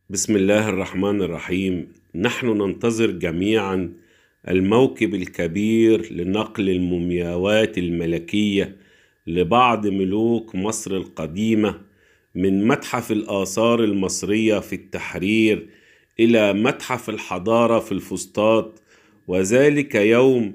بسم الله الرحمن الرحيم. نحن ننتظر جميعا الموكب الكبير لنقل المومياوات الملكية لبعض ملوك مصر القديمة من متحف الآثار المصرية في التحرير إلى متحف الحضارة في الفسطاط، وذلك يوم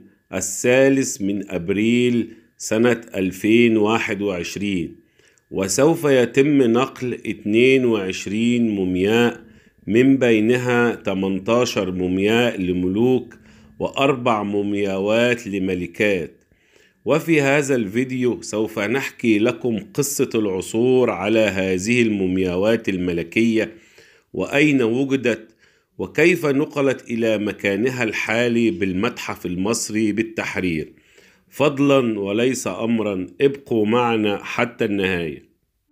3 سنة 2021. وسوف يتم نقل 22 مومياء، من بينها 18 مومياء لملوك و4 مومياوات لملكات. وفي هذا الفيديو سوف نحكي لكم قصة العثور على هذه المومياوات الملكية، وأين وجدت، وكيف نقلت إلى مكانها الحالي بالمتحف المصري بالتحرير. فضلا وليس أمرا، ابقوا معنا حتى النهاية.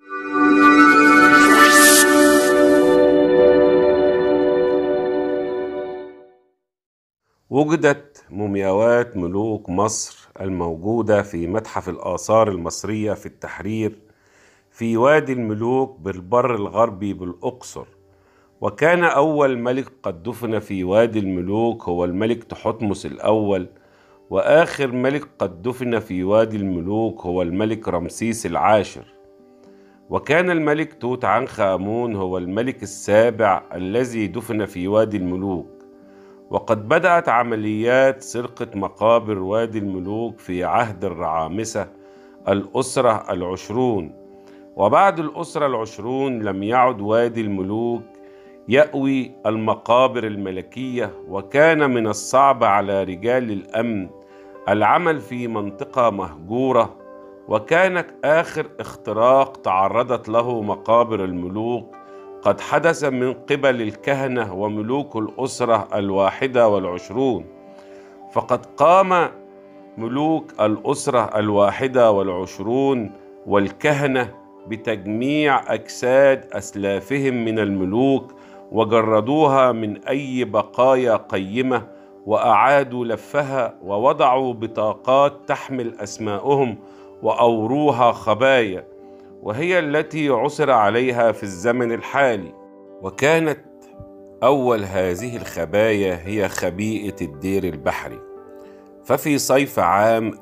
وجدت مومياوات ملوك مصر الموجودة في متحف الآثار المصرية في التحرير في وادي الملوك بالبر الغربي بالأقصر. وكان أول ملك قد دفن في وادي الملوك هو الملك تحتمس الأول، وآخر ملك قد دفن في وادي الملوك هو الملك رمسيس العاشر. وكان الملك توت عنخ آمون هو الملك السابع الذي دفن في وادي الملوك. وقد بدأت عمليات سرقة مقابر وادي الملوك في عهد الرعامسة الأسرة العشرون، وبعد الأسرة العشرون لم يعد وادي الملوك يأوي المقابر الملكية، وكان من الصعب على رجال الأمن العمل في منطقة مهجورة. وكان آخر اختراق تعرضت له مقابر الملوك قد حدث من قبل الكهنة وملوك الأسرة الواحدة والعشرون. فقد قام ملوك الأسرة الواحدة والعشرون والكهنة بتجميع أجساد أسلافهم من الملوك، وجردوها من أي بقايا قيمة، وأعادوا لفها ووضعوا بطاقات تحمل أسماءهم وأوروها خبايا، وهي التي عثر عليها في الزمن الحالي. وكانت أول هذه الخبايا هي خبيئة الدير البحري. ففي صيف عام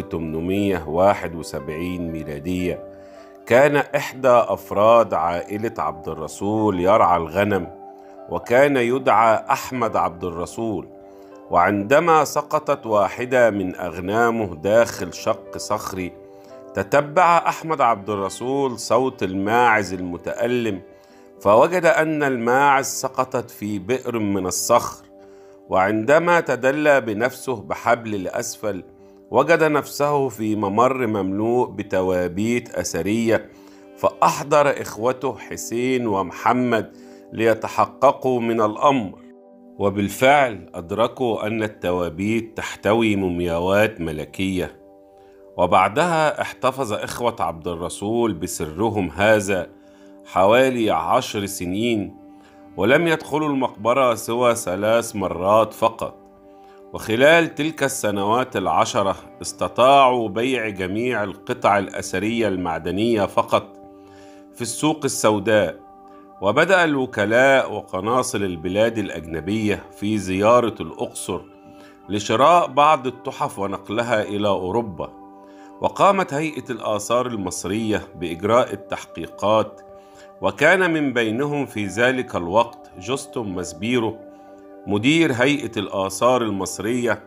1871 ميلادية كان إحدى أفراد عائلة عبد الرسول يرعى الغنم، وكان يدعى أحمد عبد الرسول. وعندما سقطت واحدة من أغنامه داخل شق صخري، تتبع أحمد عبد الرسول صوت الماعز المتألم، فوجد أن الماعز سقطت في بئر من الصخر. وعندما تدلى بنفسه بحبل لأسفل، وجد نفسه في ممر مملوء بتوابيت أثرية، فأحضر إخوته حسين ومحمد ليتحققوا من الأمر. وبالفعل أدركوا أن التوابيت تحتوي مومياوات ملكية. وبعدها احتفظ إخوة عبد الرسول بسرهم هذا حوالي 10 سنين، ولم يدخلوا المقبرة سوى 3 مرات فقط. وخلال تلك السنوات 10 استطاعوا بيع جميع القطع الأثرية المعدنية فقط في السوق السوداء. وبدأ الوكلاء وقناصل البلاد الأجنبية في زيارة الأقصر لشراء بعض التحف ونقلها إلى أوروبا. وقامت هيئة الآثار المصرية بإجراء التحقيقات، وكان من بينهم في ذلك الوقت جوستوم ماسبيرو مدير هيئة الآثار المصرية،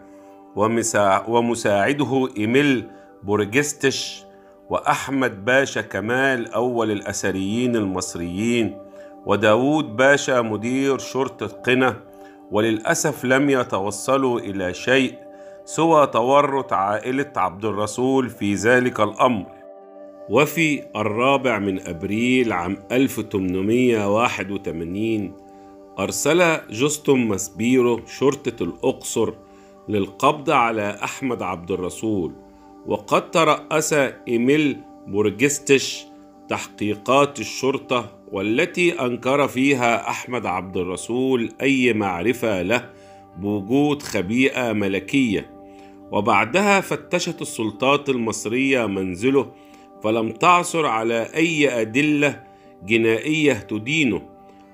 ومساعده إيميل بورجستش، وأحمد باشا كمال أول الأثريين المصريين، وداود باشا مدير شرطة قنا. وللأسف لم يتوصلوا إلى شيء سوى تورط عائلة عبد الرسول في ذلك الأمر. وفي 4 أبريل عام 1881 أرسل جوستوم ماسبيرو شرطة الأقصر للقبض على أحمد عبد الرسول. وقد ترأس إيميل بورجستش تحقيقات الشرطة، والتي أنكر فيها أحمد عبد الرسول أي معرفة له بوجود خبيئة ملكية. وبعدها فتشت السلطات المصرية منزله، فلم تعثر على أي أدلة جنائية تدينه.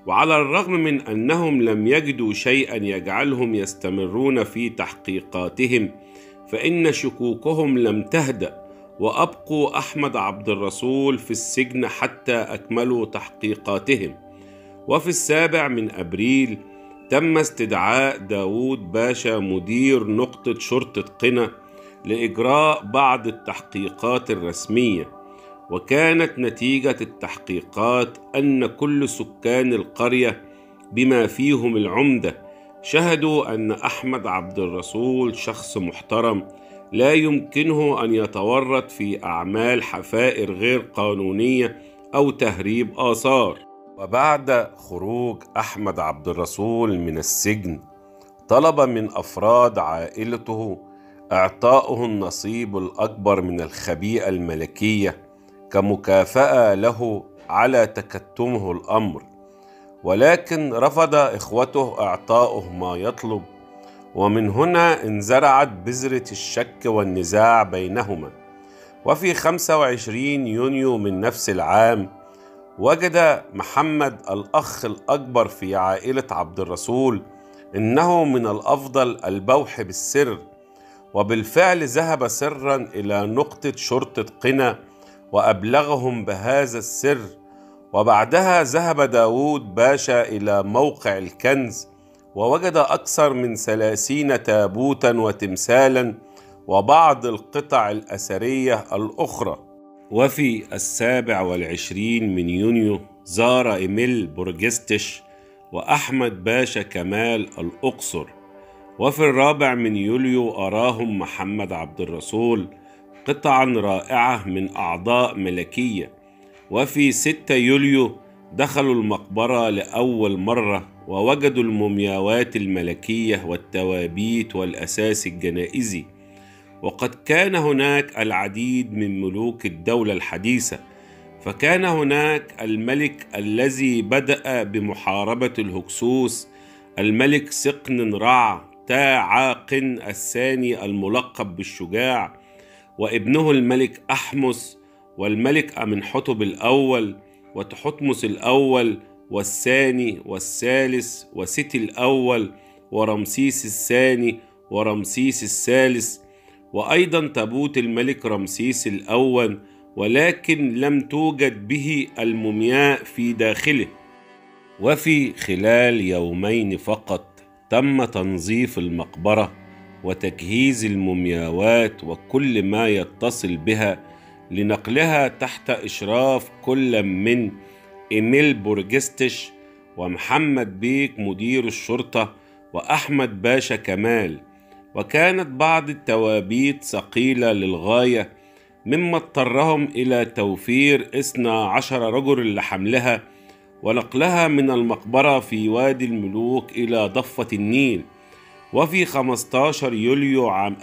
وعلى الرغم من أنهم لم يجدوا شيئا يجعلهم يستمرون في تحقيقاتهم، فإن شكوكهم لم تهدأ، وأبقوا أحمد عبد الرسول في السجن حتى أكملوا تحقيقاتهم. وفي 7 أبريل تم استدعاء داود باشا مدير نقطة شرطة قنا لإجراء بعض التحقيقات الرسمية، وكانت نتيجة التحقيقات أن كل سكان القرية بما فيهم العمدة شهدوا أن أحمد عبد الرسول شخص محترم لا يمكنه أن يتورط في أعمال حفائر غير قانونية أو تهريب آثار. وبعد خروج أحمد عبد الرسول من السجن طلب من أفراد عائلته إعطاؤه النصيب الأكبر من الخبيئة الملكية كمكافأة له على تكتمه الأمر، ولكن رفض إخوته إعطاؤه ما يطلب، ومن هنا انزرعت بذرة الشك والنزاع بينهما. وفي 25 يونيو من نفس العام وجد محمد الأخ الأكبر في عائلة عبد الرسول إنه من الأفضل البوح بالسر، وبالفعل ذهب سرا إلى نقطة شرطة قنا وأبلغهم بهذا السر. وبعدها ذهب داود باشا إلى موقع الكنز ووجد أكثر من 30 تابوتا وتمثالا وبعض القطع الأثرية الأخرى. وفي 27 من يونيو زار إيميل بورجستش وأحمد باشا كمال الأقصر. وفي 4 من يوليو أراهم محمد عبد الرسول قطعا رائعة من أعضاء ملكية. وفي 6 يوليو دخلوا المقبرة لأول مرة ووجدوا المومياوات الملكية والتوابيت والأساس الجنائزي. وقد كان هناك العديد من ملوك الدولة الحديثة، فكان هناك الملك الذي بدأ بمحاربة الهكسوس، الملك سقن رع تا عاقن الثاني الملقب بالشجاع، وابنه الملك أحمس، والملك أمنحتب الأول، وتحتمس الأول والثاني والثالث، وستي الأول، ورمسيس الثاني، ورمسيس الثالث، وأيضا تابوت الملك رمسيس الأول، ولكن لم توجد به المومياء في داخله. وفي خلال يومين فقط تم تنظيف المقبرة وتجهيز المومياوات وكل ما يتصل بها لنقلها تحت إشراف كل من إيميل بورجستش ومحمد بيك مدير الشرطة وأحمد باشا كمال. وكانت بعض التوابيت ثقيلة للغاية، مما اضطرهم إلى توفير 12 رجل لحملها ونقلها من المقبرة في وادي الملوك إلى ضفة النيل. وفي 15 يوليو عام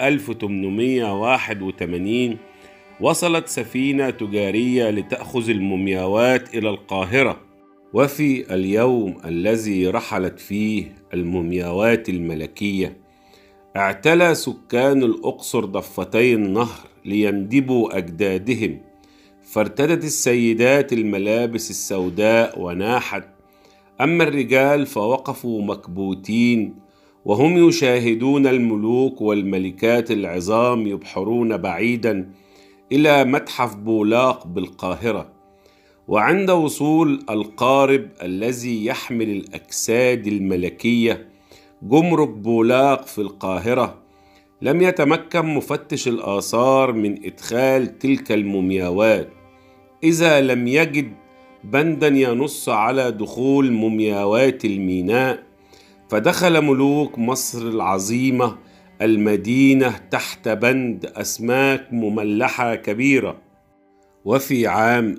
1881 وصلت سفينة تجارية لتأخذ المومياوات إلى القاهرة. وفي اليوم الذي رحلت فيه المومياوات الملكية اعتلى سكان الأقصر ضفتي النهر ليندبوا أجدادهم، فارتدت السيدات الملابس السوداء وناحت، أما الرجال فوقفوا مكبوتين وهم يشاهدون الملوك والملكات العظام يبحرون بعيدا إلى متحف بولاق بالقاهرة. وعند وصول القارب الذي يحمل الأجساد الملكية جمرك بولاق في القاهرة، لم يتمكن مفتش الآثار من إدخال تلك المومياوات إذا لم يجد بندا ينص على دخول مومياوات الميناء، فدخل ملوك مصر العظيمة المدينة تحت بند أسماك مملحة كبيرة. وفي عام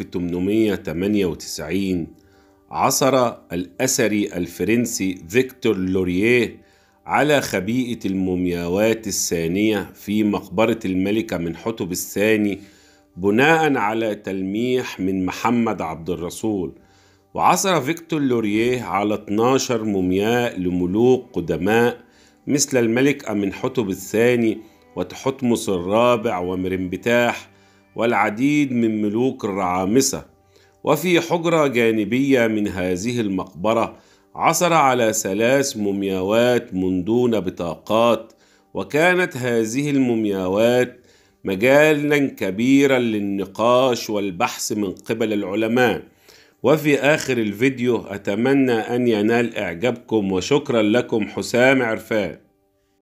1898 عثر الأثري الفرنسي فيكتور لوريه على خبيئة المومياوات الثانية في مقبرة الملكة أمنحتب الثاني بناء على تلميح من محمد عبد الرسول. وعثر فيكتور لوريه على 12 مومياء لملوك قدماء مثل الملك أمنحتب الثاني وتحتمس الرابع ومرنبتاح والعديد من ملوك الرعامسة. وفي حجرة جانبية من هذه المقبرة عثر على 3 مومياوات من دون بطاقات، وكانت هذه المومياوات مجالا كبيرا للنقاش والبحث من قبل العلماء. وفي آخر الفيديو أتمنى أن ينال إعجابكم، وشكرا لكم. حسام عرفان.